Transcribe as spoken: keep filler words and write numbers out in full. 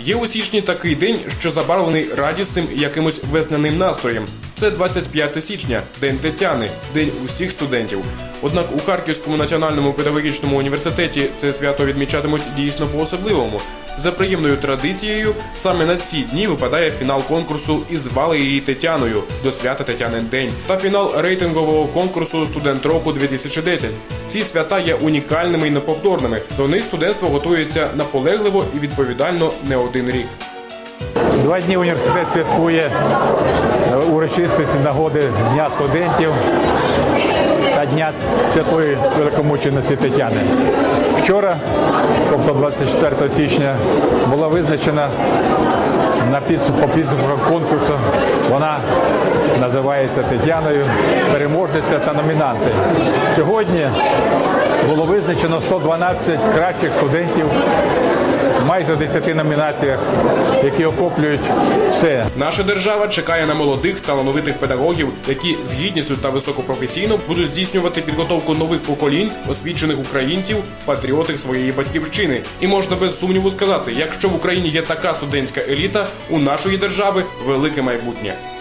Є у січні такий день, що забарвлений радісним якимось весняним настроєм. Це двадцять п'яте січня, День Тетяни, день усіх студентів. Однак у Харківському національному педагогічному університеті це свято відмічатимуть дійсно по-особливому. За приємною традицією, саме на ці дні випадає фінал конкурсу «І звали її Тетяною» до свята Тетянин день та фінал рейтингового конкурсу «Студент року-дві тисячі десять». Ці свята є унікальними і неповторними. До них студентство готується наполегливо і відповідально не один рік. Два дні університет святкує урочистості нагоди Дня студентів та Дня Святої Великомучениці Тетяни. Вчора, тобто двадцять четвертого січня, була визначена на підсумку, по підсумку конкурсу. Вона називається Тетяною, переможниця та номінанти. Сьогодні було визначено сто дванадцять кращих студентів в майже десяти номінаціях, які охоплюють все. Наша держава чекає на молодих, талановитих педагогів, які з гідністю та високопрофесійно будуть здійснювати підготовку нових поколінь, освічених українців, патріотів своєї батьківщини. І можна без сумніву сказати, якщо в Україні є така студентська еліта, у нашої держави велике майбутнє.